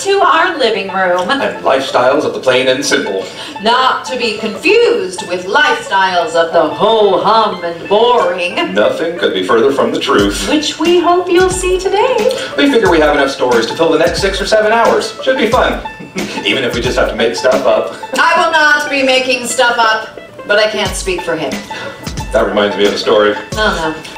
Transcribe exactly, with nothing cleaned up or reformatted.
to our living room. And lifestyles of the plain and simple. Not to be confused with lifestyles of the ho-hum and boring. Nothing could be further from the truth. Which we hope you'll see today. We figure we have enough stories to fill the next six or seven hours. Should be fun. Even if we just have to make stuff up. I will not be making stuff up, but I can't speak for him. That reminds me of a story. Oh no.